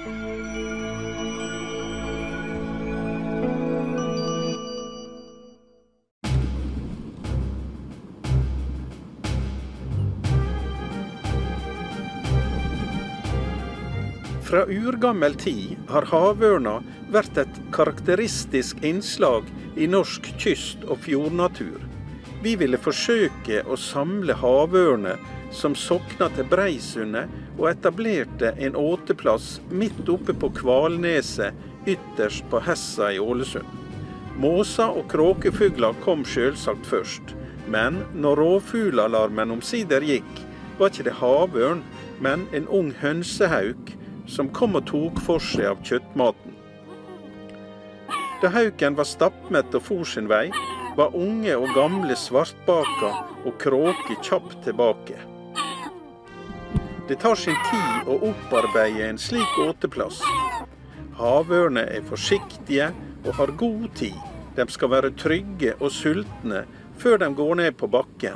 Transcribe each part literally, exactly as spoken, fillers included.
Fra urgammel tid har havørna vært et karakteristisk innslag i norsk kyst- og fjordnatur. Vi ville forsøke å samle havørne som sokna til Breisundet og etablerte en åteplass midt oppe på Kvalneset ytterst på Hessa i Ålesund. Måsa og kråkefugler kom selvsagt først, men når rovfuglalarmen omsider gikk, var ikke det havørn, men en ung hønsehauk som kom og tok for seg av kjøttmaten. Da hauken var stappmett og for sin vei, var unge og gamle svartbaka og kråke kjapt tilbake. Det tar sin tid å opparbeide en slik åteplass. Havørne er forsiktige og har god tid. De skal være trygge og sultne før de går ned på bakken.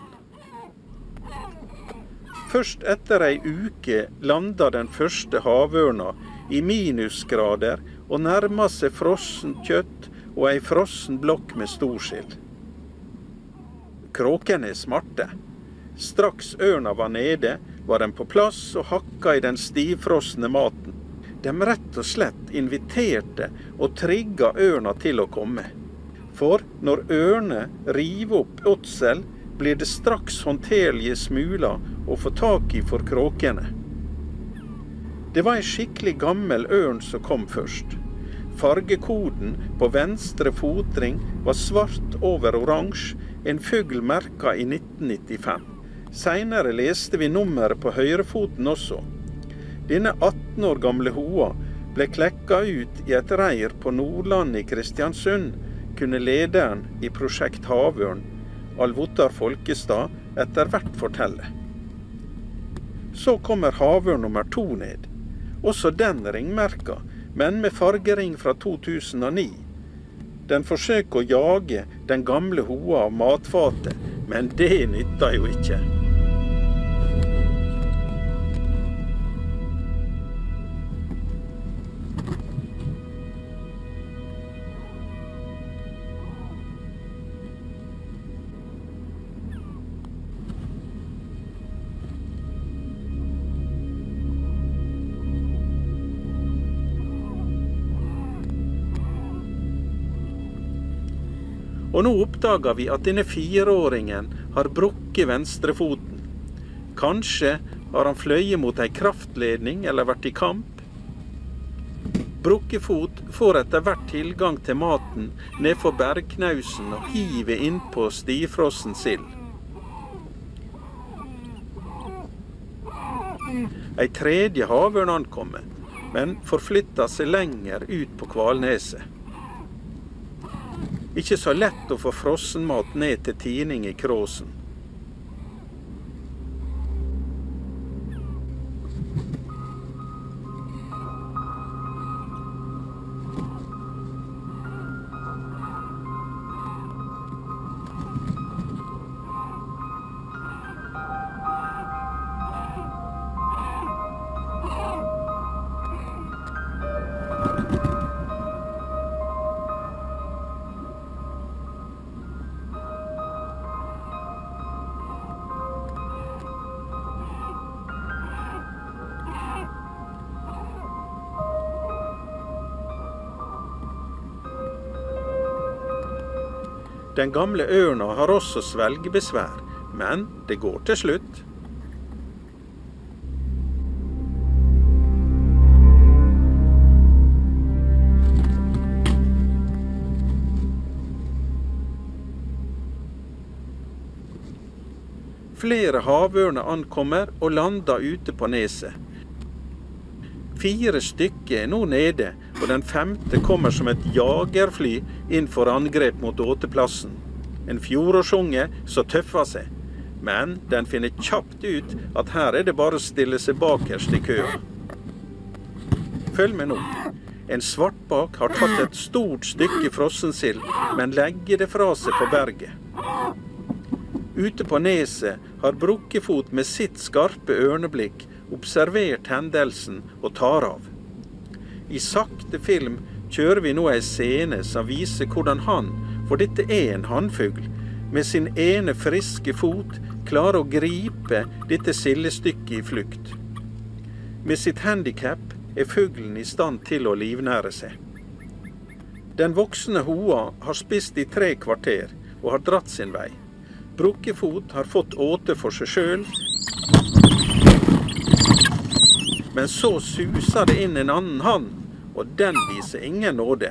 Først etter ei uke landa den første havørna i minusgrader og nærma seg frossen kjøtt og ei frossen blokk med storsild. Kråkene er smarte. Straks ørna var nede, var den på plass og hakka i den stivfrosne maten. De rett og slett inviterte og trigga ørna til å komme. For når ørne river opp åtsel, blir det straks håndterlige smuler å få tak i for kråkene. Det var en skikkelig gammel ørn som kom først. Fargekoden på venstre fotring var svart over oransje, en fugl merka i nitten nittifem. Senere leste vi nummeret på høyrefoten også. Denne atten år gamle hoa ble klekka ut i et reir på Nordland i Kristiansund, kunne lederen i prosjekt Havørn, Alvotar Folkestad, etter hvert fortelle. Så kommer havørn nummer to ned. Også den ringmerka, men med fargering fra to tusen og ni. Den forsøker å jage den gamle hoa av matfatet, men det nytter jo ikke. Og nå oppdager vi at denne fireåringen har brukket venstrefoten. Kanskje har han fløyet mot en kraftledning eller vært i kamp. Brukkefot får etter hvert tilgang til maten nedfor bergknausen og hiver inn på stivfrossen sild. Ei tredje havørn ankommer, men forflytter seg lenger ut på Kvalneset. Ikke så lett å få frossenmat ned til tining i kråsen. Den gamle ørna har også svelgebesvær, men det går til slutt. Flere havørner ankommer og lander ute på neset. Fire stykker er nå nede, og den femte kommer som et jagerfly inn for angrep mot åteplassen. En fjordårsunge så tøffer seg, men den finner kjapt ut at her er det bare å stille seg bakerst i køa. Følg med nå. En svartbak har tatt et stort stykke frossensild, men legger det fra seg på berget. Ute på neset har Brukkefot med sitt skarpe ørneblikk observert hendelsen og tar av. I sakte film kjører vi nå en scene som viser hvordan han, for dette er en hannfugl, med sin ene friske fot klarer å gripe dette sildestykket i flukt. Med sitt handicap er fuglen i stand til å livnære seg. Den voksne hoa har spist i tre kvarter og har dratt sin vei. Brukkefot har fått åte for seg selv, men så suser det inn en annen hann, og den viser ingen nåde.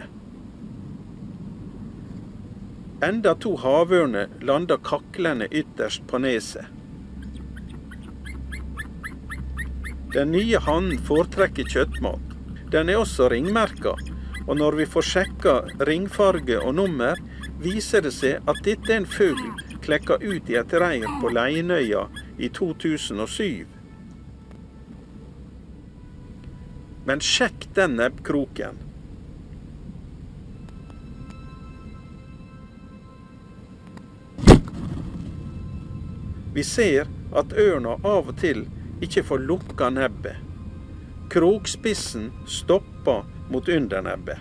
Enda to havørner lander kaklene ytterst på neset. Den nye hannen foretrekker kjøttmat. Den er også ringmerket, og når vi får sjekka ringfarge og nummer, viser det seg at dette er en fugl klekka ut i et reir på Leinøya i to tusen og syv. Men sjekk den nebbkroken. Vi ser at ørna av og til ikke får lukka nebbet. Krokspissen stopper mot undernebbet.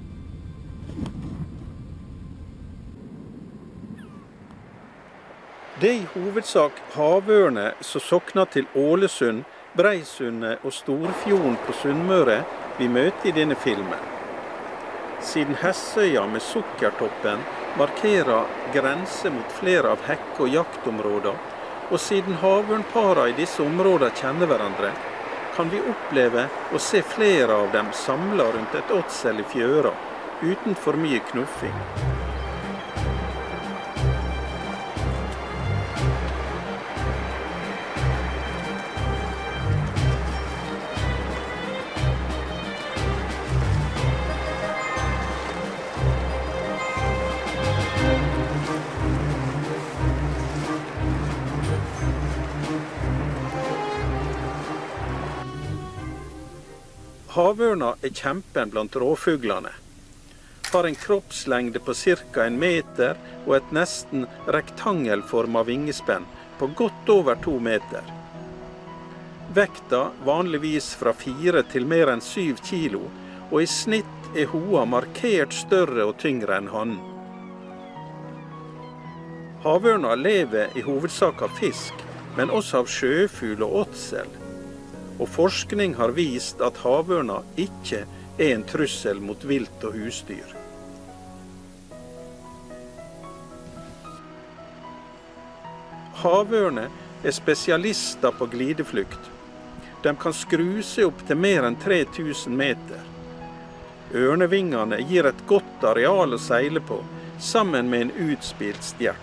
Det er i hovedsak havørne som sokner til Ålesund, Breisundet og Storfjorden på Sunnmøre vi møter i denne filmen. Siden Hessøya med Sukkertoppen markerer grenser mot flere av hekk- og jaktområder, og siden havørnpara i disse områdene kjenner hverandre, kan vi oppleve å se flere av dem samlet rundt et åtsel i fjøra, uten for mye knuffing. Havørna er kjempen blant råfuglene. Har en kroppslengde på cirka en meter og et nesten rektangelforma vingespenn på godt over to meter. Vekta vanligvis fra fire til mer enn syv kilo, og i snitt er hoa markert større og tyngre enn hannen. Havørna lever i hovedsak av fisk, men også av sjøfugl og åtsel. Og forskning har vist at havørna ikke er en trussel mot vilt og husdyr. Havørne er spesialister på glideflukt. De kan skru seg opp til mer enn tre tusen meter. Ørnevingene gir et godt areal å seile på, sammen med en utspilt stjert.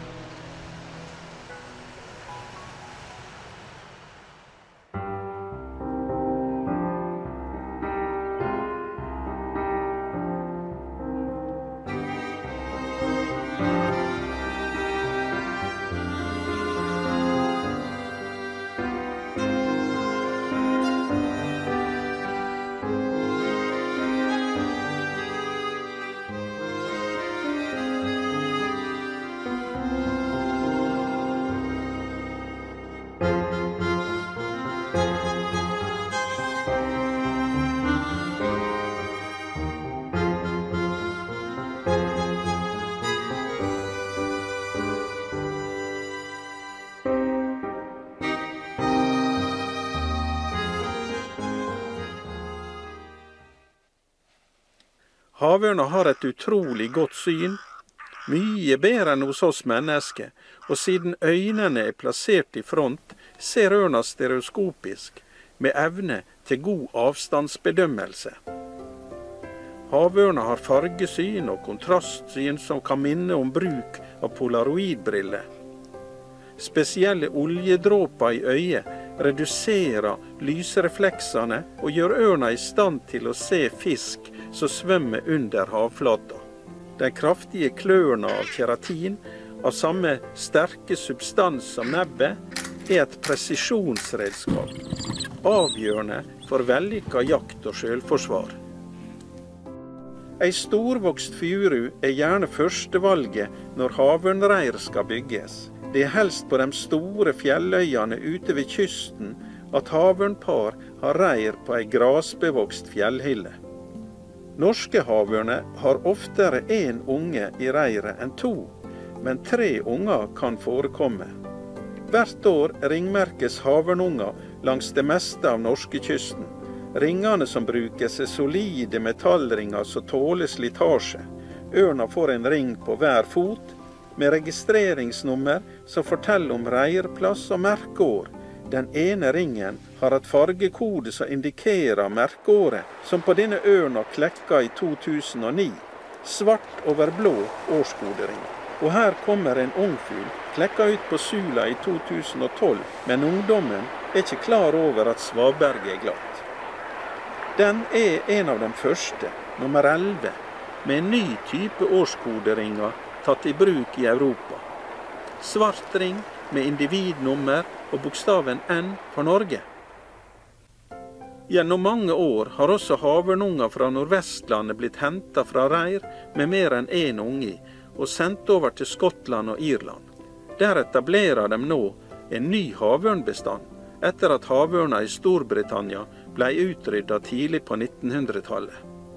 Havørna har et utrolig godt syn, mye bedre enn hos oss mennesker, og siden øynene er plassert i front, ser ørna stereoskopisk, med evne til god avstandsbedømmelse. Havørna har fargesyn og kontrastsyn som kan minne om bruk av polaroidbriller. Spesielle oljedråper i øyet reduserer lysrefleksene og gjør ørna i stand til å se fisk som svømmer under havflata. Den kraftige klørna av keratin, av samme sterke substans som nebbet, er et presisjonsredskap, avgjørende for vellykket jakt og selvforsvar. Ei storvokst furu er gjerne førstevalget når havørnreir skal bygges. Det er helst på de store fjelløyene ute ved kysten at havørnpar har reir på ei grasbevokst fjellhylle. Norske havørner har oftere én unge i reiret enn to, men tre unger kan forekomme. Hvert år ringmerkes havørnunger langs det meste av norskekysten. Ringene som brukes er solide metallringer som tåler slitasje. Ørna får en ring på hver fot, med registreringsnummer som forteller om reirplass og merkeår. Den ene ringen har et fargekode som indikerer merkeåret, som på denne ørna klekka i to tusen og ni. Svart over blå årskodering. Og her kommer en ungfugl, klekka ut på Sula i to tusen og tolv, men ungdommen er ikke klar over at svaberget er glatt. Den er en av de første, nummer elleve, med en ny type årskoderinger tatt i bruk i Europa. Svart ring med individnummer og bokstaven N for Norge. Gjennom mange år har også havørnunger fra Nordvestlandet blitt hentet fra reir med mer enn én unge og sendt over til Skottland og Irland. Der etablerer de nå en ny havørnbestand, etter at havørna i Storbritannia ble utryddet tidlig på nittenhundretallet.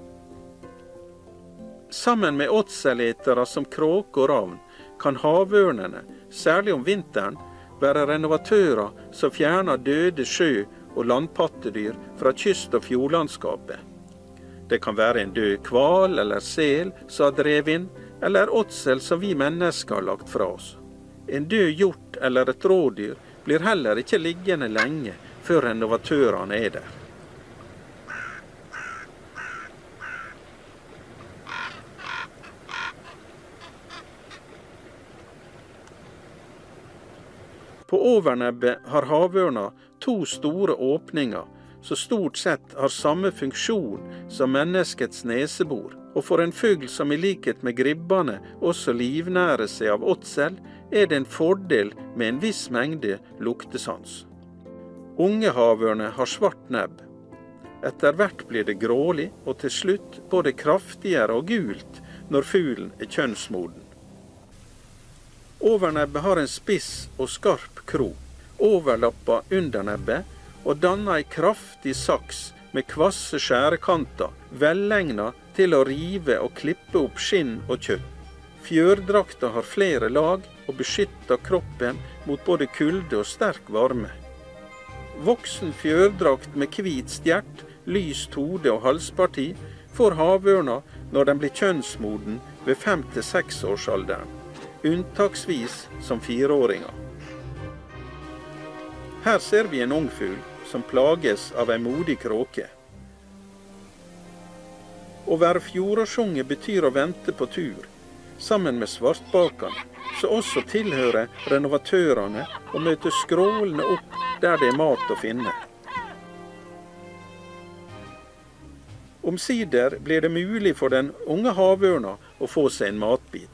Sammen med åtseletere som kråke og ravn kan havørnene, særlig om vinteren, være renovatører som fjerner døde sjø- og landpattedyr fra kyst- og fjordlandskapet. Det kan være en død kval eller sel som har drevet inn, eller åtsel som vi mennesker har lagt fra oss. En død hjort eller et rådyr blir heller ikke liggende lenge før renovatørene er der. På overnebbet har havørna to store åpninger, som stort sett har samme funksjon som menneskets nesebor, og for en fugl som i likhet med gribbene også livnærer seg av åtsel, er det en fordel med en viss mengde luktesans. Unge havørner har svart nebb. Etter hvert blir det grålig, og til slutt både kraftigere og gult når fuglen er kjønnsmoden. Overnebbet har en spiss og skarp kro, overlappa undernebbet og danner en kraftig saks med kvasse skjærekanter, velegnet til å rive og klippe opp skinn og kjøtt. Fjørdrakta har flere lag og beskytter kroppen mot både kulde og sterk varme. Voksen fjørdrakt med hvit stjert, lyst hode og halsparti får havørna når den blir kjønnsmoden ved fem til seks årsalderen. Unntaksvis som fireåringer. Her ser vi en ungfugl som plages av en modig kråke. Å være fjordårsunge betyr å vente på tur, sammen med svartbakene, som også tilhører renovatørene og møter skrålende opp der det er mat å finne. Omsider blir det mulig for den unge havørna å få seg en matbit.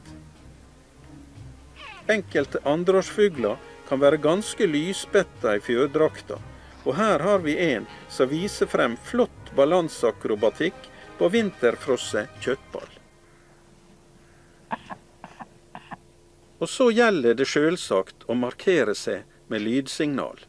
Enkelte andreårsfugler kan være ganske lysbetta i fjørdrakta, og her har vi en som viser frem flott balanseakrobatikk på vinterfrosse kjøttball. Og så gjelder det selvsagt å markere seg med lydsignal.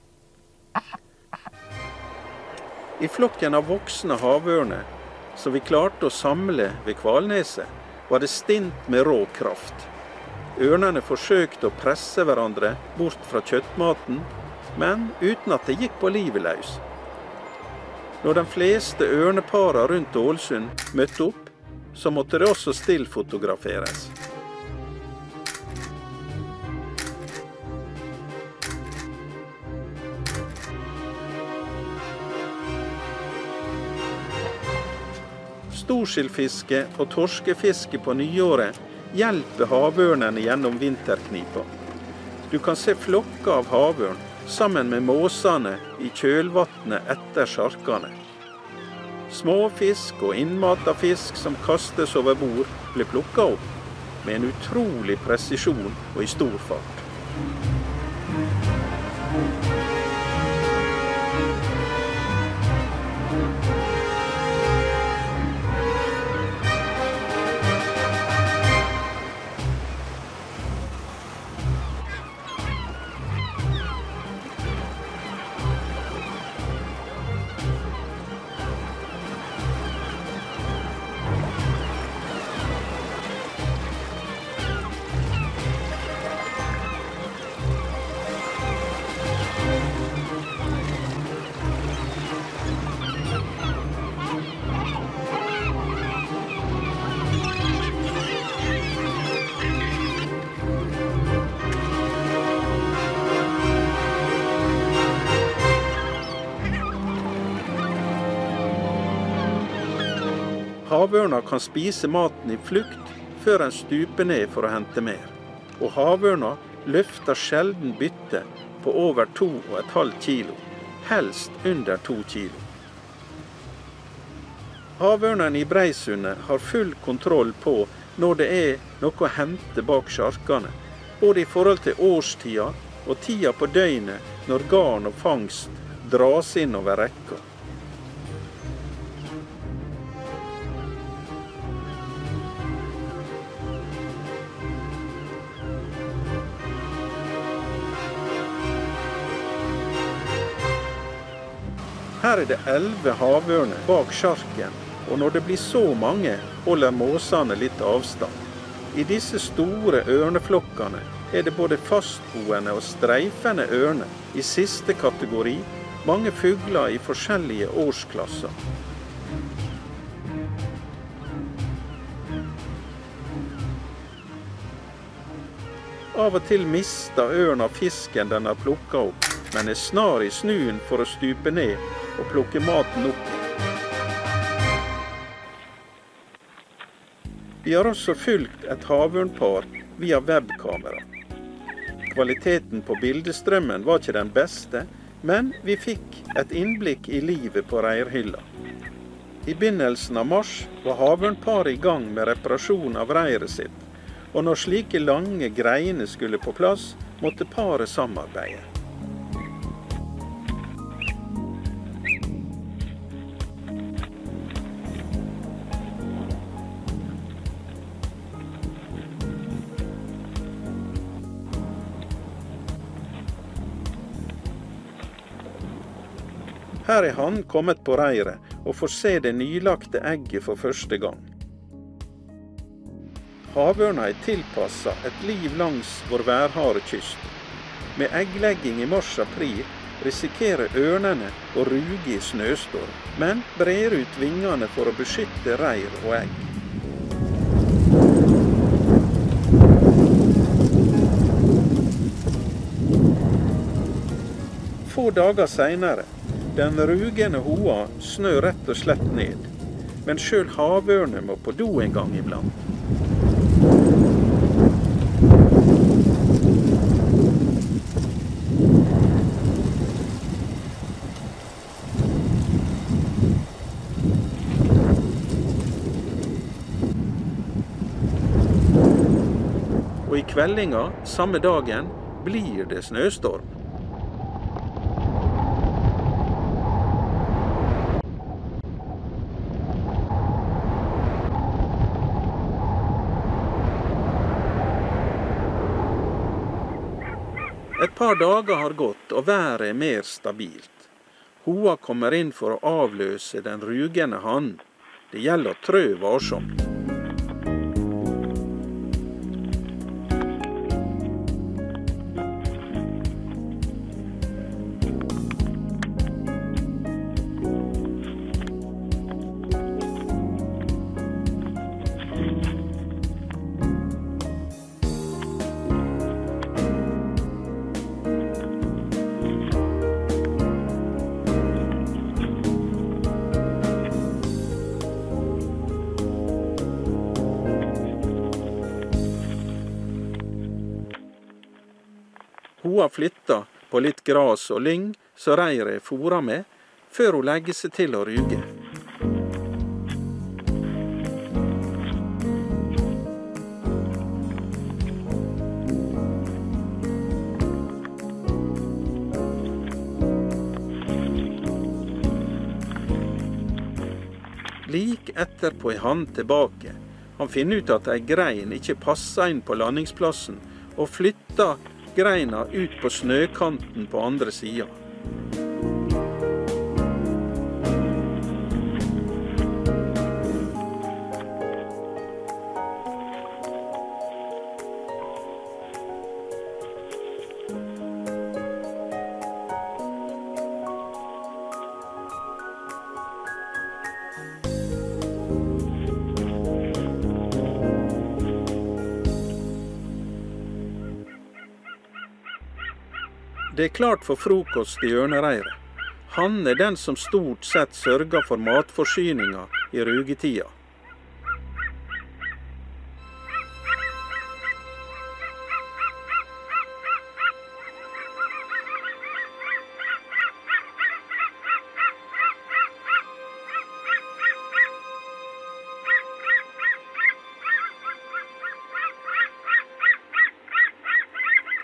I flokken av voksne havørner, som vi klarte å samle ved Kvalneset, var det stint med rå kraft. Ørnene forsøkte å presse hverandre bort fra kjøttmaten, men uten at det gikk på livet løs. Når de fleste ørnepara rundt Ålesund møtte opp, så måtte det også stillfotograferes. Storskillfiske og torskefiske på nyåret hjelper havørnene gjennom vinterknipa. Du kan se flokker av havørn sammen med måsene i kjølvattnet etter sjarkene. Småfisk og innmata fisk som kastes over bord blir plukket opp med en utrolig presisjon og i stor fart. Havørna kan spise maten i flukt før den stuper ned for å hente mer. Og havørna løfter sjelden bytte på over to og et halvt kilo, helst under to kilo. Havørnen i Breisundet har full kontroll på når det er noe å hente bak sjarkene, både i forhold til årstida og tida på døgnet når garn og fangst dras inn over rekka. Her er det elleve havørner bak sjarken, og når det blir så mange, holder måsene litt avstand. I disse store ørneflokkene er det både fastboende og streifende ørner i siste kategori, mange fugler i forskjellige årsklasser. Av og til mister ørna fisken den har plukket opp, men er snar i snuen for å stupe ned og plukke maten opp. Vi har også fulgt et havørnpar via webkamera. Kvaliteten på bildestrømmen var ikke den beste, men vi fikk et innblikk i livet på reirhylla. I begynnelsen av mars var havørnparet i gang med reparasjon av reiret sitt, og når slike lange greiner skulle på plass, måtte paret samarbeide. Her er han kommet på reiret og får se det nylagte egget for første gang. Havørna er tilpasset et liv langs vår værharde kyst. Med egglegging i mars-april risikerer ørnene å ruge i snøstorm, men brer ut vingene for å beskytte reir og egg. Få dager senere, den rugende hoa snør rett og slett ned, men selv havørner må på do en gang iblant. Og i kveldinga, samme dagen, blir det snøstorm. Et par dager har gått, og været er mer stabilt. Hoa kommer inn for å avløse den rugende hannen. Det gjelder å trø varsomt. Hoa flytter på litt gras og lyng, så reiret er fôret med, før hun legger seg til å ruge. Lik etterpå er han tilbake. Han finner ut at ei grein ikke passer inn på landingsplassen, og flytter greina ut på snøkanten på andre sida. Det er klart for frokost i ørnereiret. Han er den som stort sett sørger for matforsyninga i rugetida.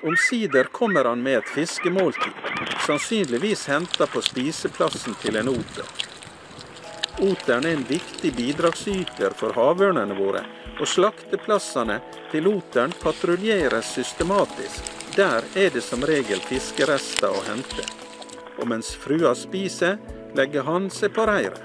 Omsider kommer han med et fiskemåltid, sannsynligvis hentet på spiseplassen til en oter. Oteren er en viktig bidragsyter for havørnene våre, og slakteplassene til oteren patruljeres systematisk. Der er det som regel fiskerester å hente. Og mens frua spiser, legger han seg på reiret.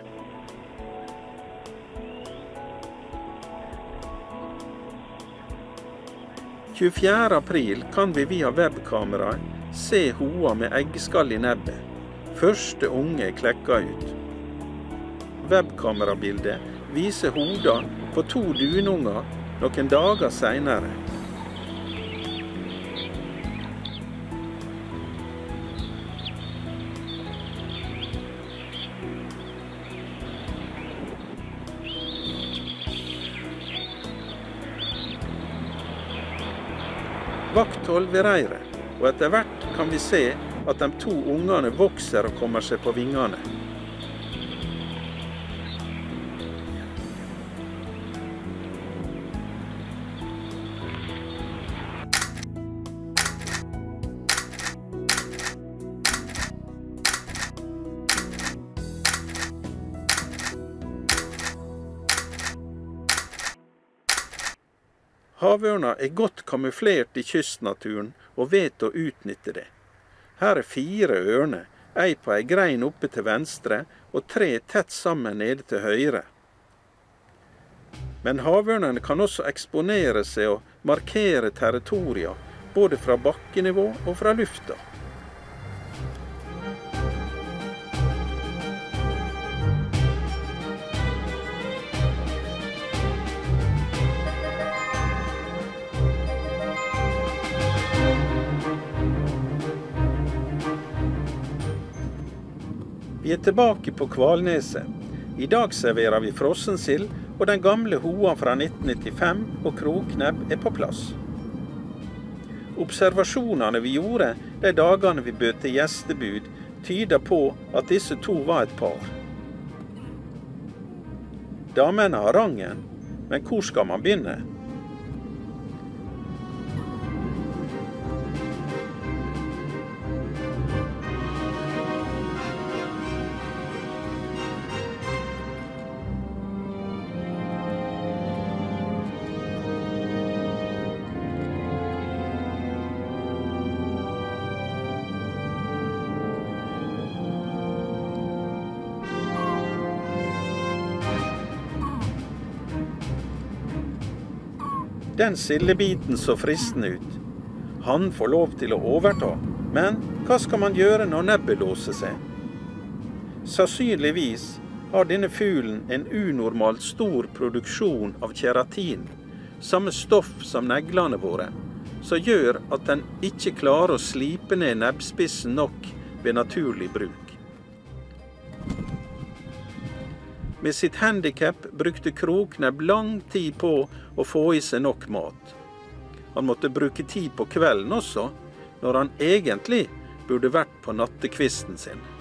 tjuefjerde april kan vi via webkamera se hoa med eggskall i nebbet. Første unge klekka ut. Webkamerabildet viser hoda på to dununger noen dager senere. Vakthold ved reiret, og etter hvert kan vi se at de to ungene vokser og kommer seg på vingene. Havørna er godt kamuflert i kystnaturen og vet å utnytte det. Her er fire ørner, ei på ei grein oppe til venstre og tre tett sammen nede til høyre. Men havørnene kan også eksponere seg og markere territorier, både fra bakkenivå og fra lufta. Vi er tilbake på Kvalneset. I dag serverer vi frossensild, og den gamle hoa fra nitten nittifem og kroknebb er på plass. Observasjonene vi gjorde de dagene vi bød til gjestebud, tyder på at disse to var et par. Damene har rangen, men hvor skal man begynne? Den sildebiten så fristende ut. Han får lov til å overta, men hva skal man gjøre når nebbet låser seg? Sannsynligvis har denne fuglen en unormalt stor produksjon av keratin, samme stoff som neglene våre, som gjør at den ikke klarer å slipe ned nebbspissen nok ved naturlig bruk. Med sitt handicap brukte kroknebb lang tid på å få i seg nok mat. Han måtte bruke tid på kvelden også, når han egentlig burde vært på nattekvisten sin.